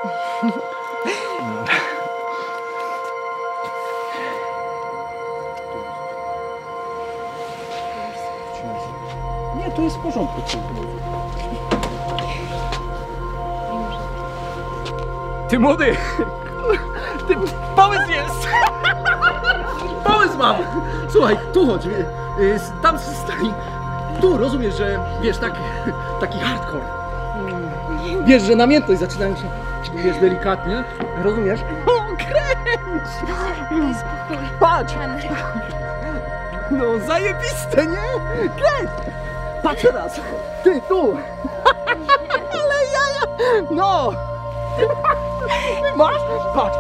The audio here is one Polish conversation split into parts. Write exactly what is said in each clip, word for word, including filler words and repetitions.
Nie, to jest w porządku. Ty młody! Ty, pomysł jest! Pomysł mam! Słuchaj, tu chodź, tam stań. Tu, rozumiesz, że wiesz, tak, taki hardcore. Wiesz, że namiętność zaczynają się, wiesz, delikatnie, rozumiesz? O, kręć! Patrz! No, zajebiste, nie? Kręć! Patrz teraz! Ty, tu! Ale jaja! No! Masz? Patrz!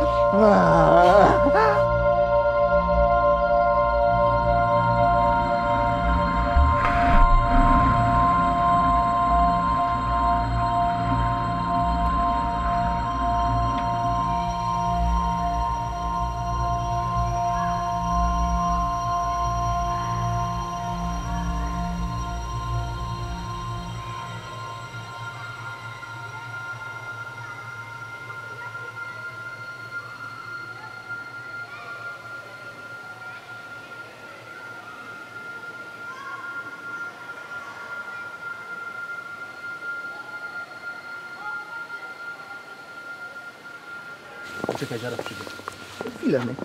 Czekaj, zaraz przyjdę. Chwilę, no.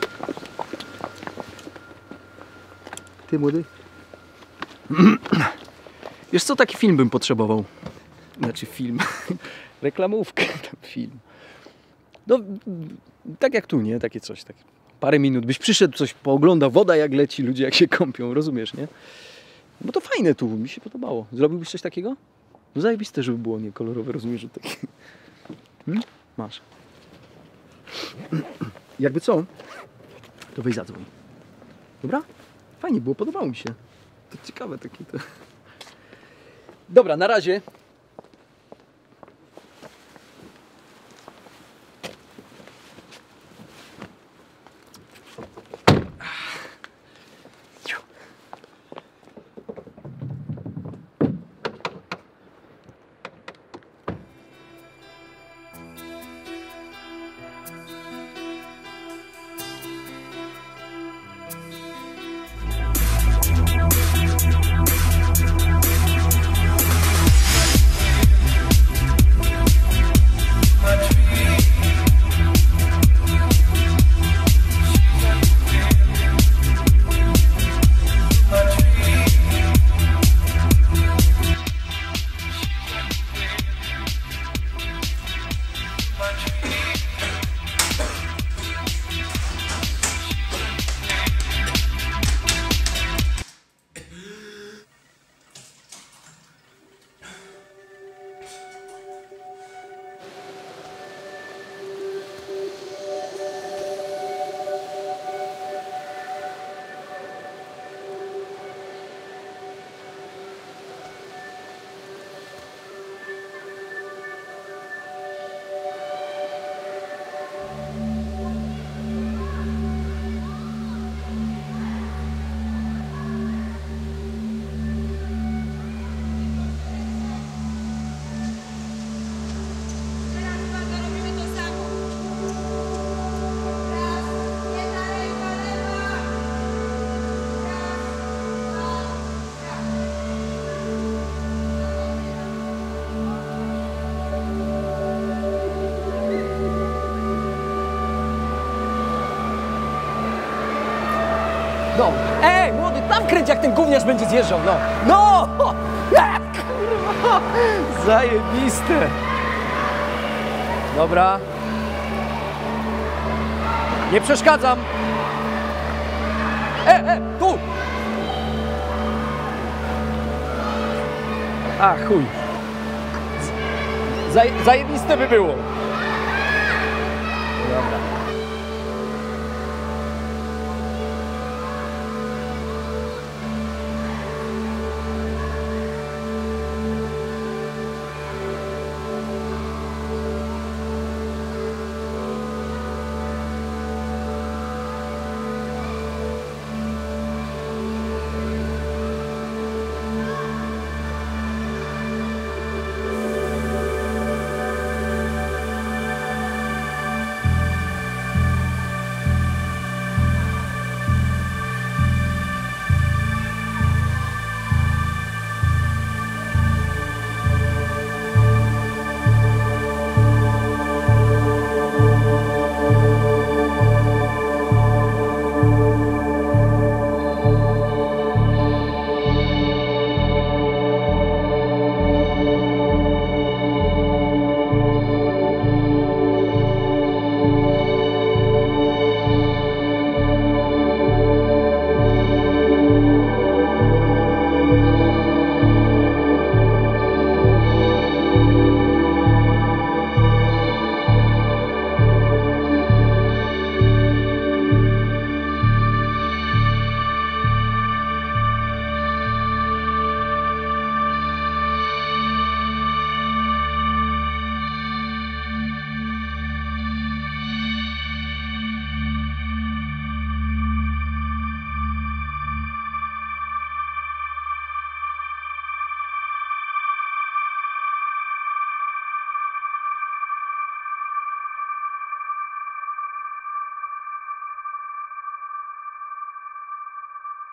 Ty, młody? Wiesz co, taki film bym potrzebował. Znaczy film. Reklamówkę, tam film. No, tak jak tu, nie? Takie coś. Tak. Parę minut byś przyszedł, coś pooglądał, woda jak leci, ludzie jak się kąpią, rozumiesz, nie? Bo to fajne tu, mi się podobało. Zrobiłbyś coś takiego? No zajebiste, żeby było nie kolorowe, rozumiesz, że takie... Hmm? Masz. Jakby co, to weź zadzwoń. Dobra? Fajnie było, podobało mi się. To ciekawe takie to. Dobra, na razie. No, ej, młody, tam kręć, jak ten gówniarz będzie zjeżdżał, no. No! Jak, kurwa! Zajebiste. Dobra. Nie przeszkadzam. E, e, tu! A, chuj. Zaj zajebiste by było. Dobra.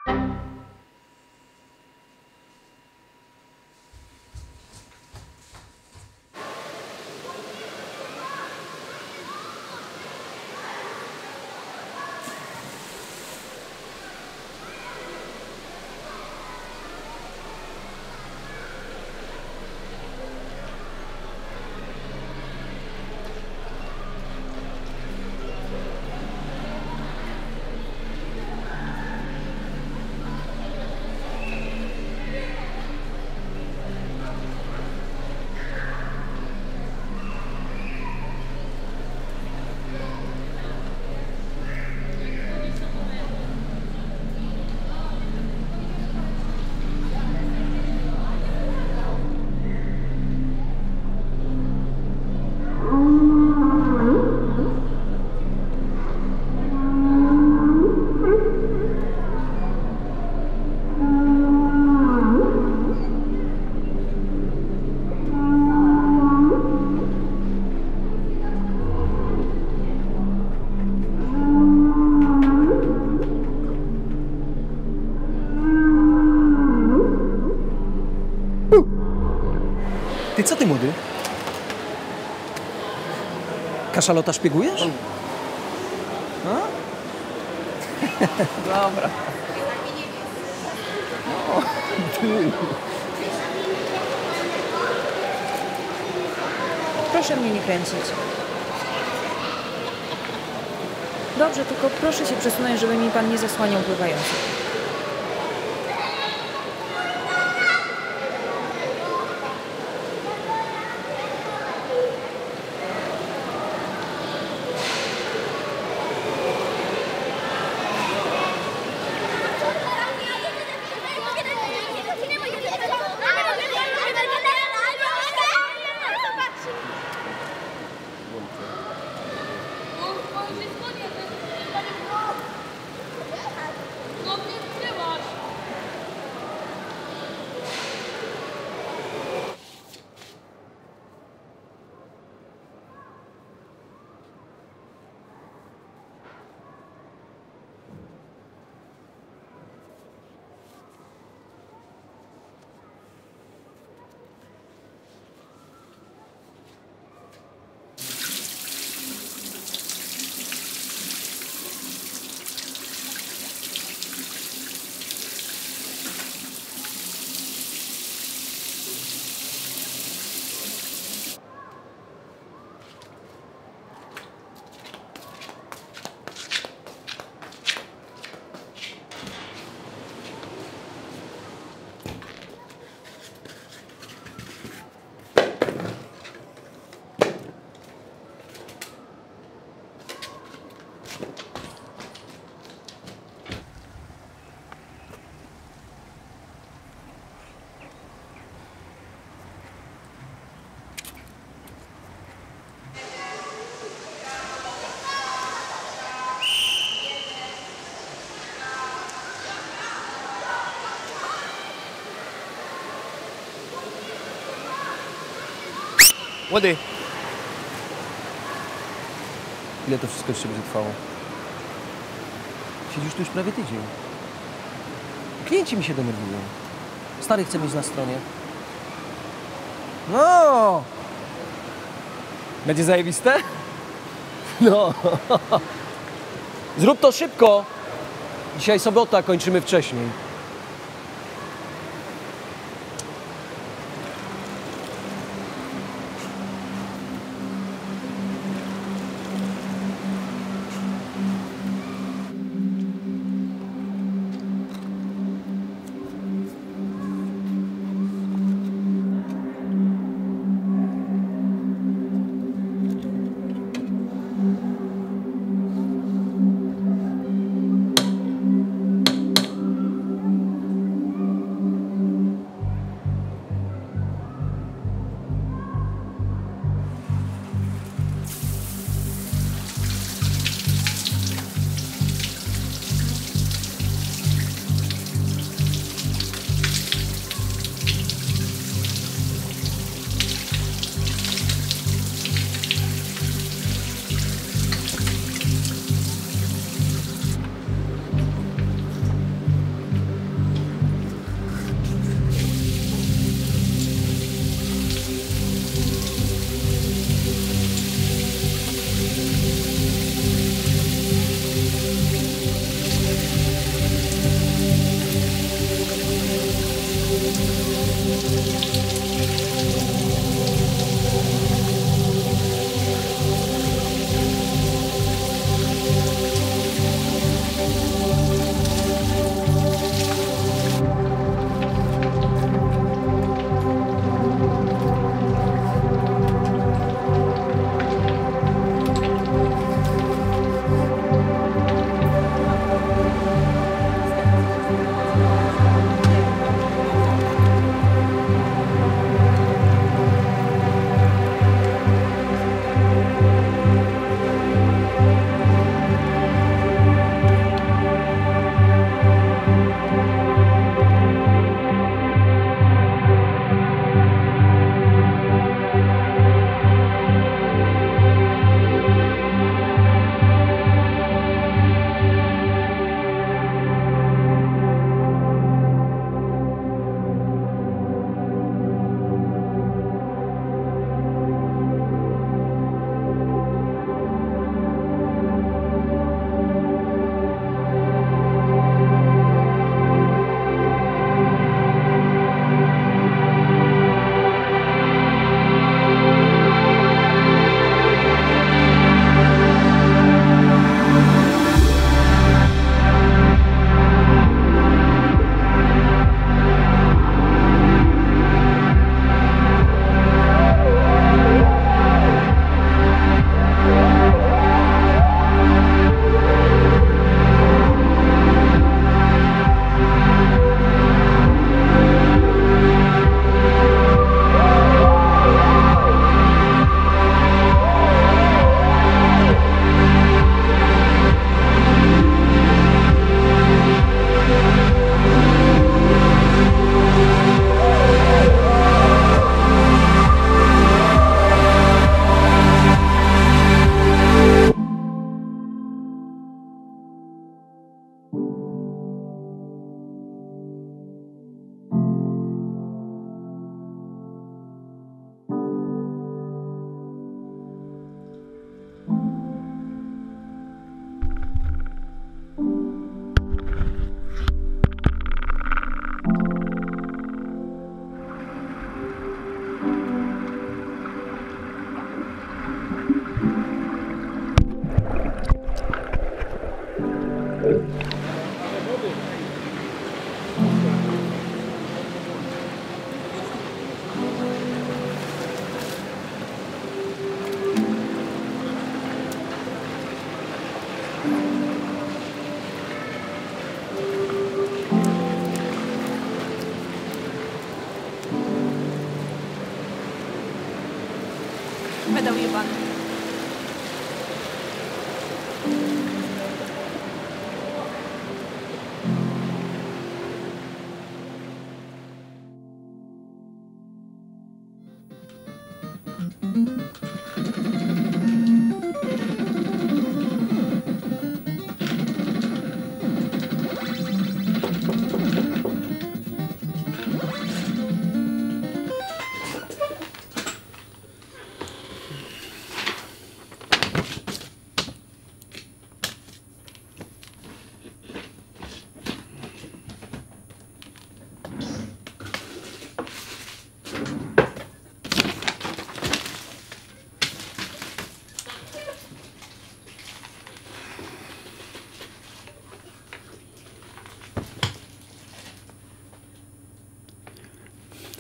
Ty, co ty, młody? Kaszalota szpiegujesz? A? Dobra. No, ty. Proszę mnie nie kręcić. Dobrze, tylko proszę się przesunąć, żeby mi pan nie zasłaniał pływających. Młody! Ile to wszystko jeszcze będzie trwało? Siedzisz tu już prawie tydzień. Klienci mi się denerwują. Stary chce mieć na stronie. No! Będzie zajebiste? No! Zrób to szybko! Dzisiaj sobota, kończymy wcześniej.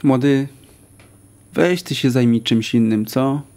Młody, weź ty się zajmij czymś innym, co?